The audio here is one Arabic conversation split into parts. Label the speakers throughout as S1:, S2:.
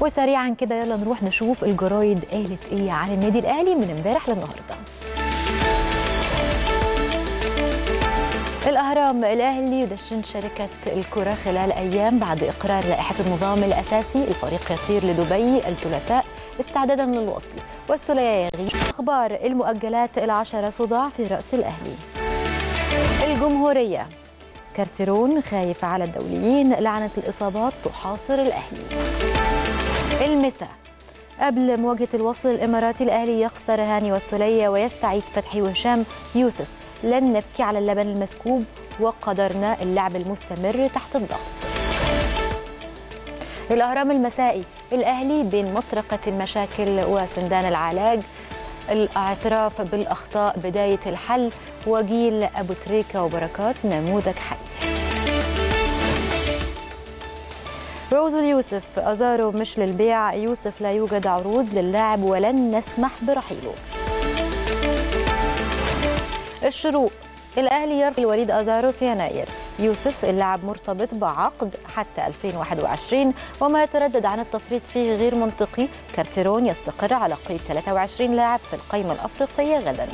S1: وسريعا كده يلا نروح نشوف الجرايد قالت ايه عن النادي الاهلي من امبارح للنهارده. الأهرام: الأهلي يدشن شركة الكرة خلال أيام بعد إقرار لائحة النظام الأساسي، الفريق يطير لدبي الثلاثاء استعدادا للوصل. والسولية يغيب. أخبار: المؤجلات ال10 صداع في رأس الأهلي. الجمهورية: كارتيرون خايف على الدوليين، لعنة الإصابات تحاصر الأهلي. المساء: قبل مواجهة الوصل الإماراتي الأهلي يخسر هاني والسولية ويستعيد فتحي وهشام يوسف، لن نبكي على اللبن المسكوب وقدرنا اللعب المستمر تحت الضغط. الأهرام المسائي: الأهلي بين مطرقة المشاكل وسندان العلاج، الاعتراف بالأخطاء بداية الحل، وجيل أبو تريكة وبركات نموذج حي. روز اليوسف: أزارو مش للبيع، يوسف لا يوجد عروض للاعب ولن نسمح برحيله. الشروق: الأهلي يرفض وليد أزارو في يناير، يوسف اللاعب مرتبط بعقد حتى 2021 وما يتردد عن التفريط فيه غير منطقي، كارتيرون يستقر على قيد 23 لاعب في القائمة الأفريقية غدا.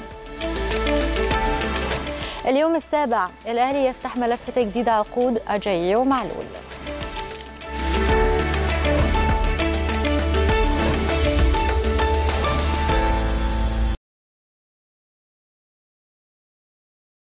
S1: اليوم السابع: الأهلي يفتح ملف تجديد عقود أجاييه ومعلول.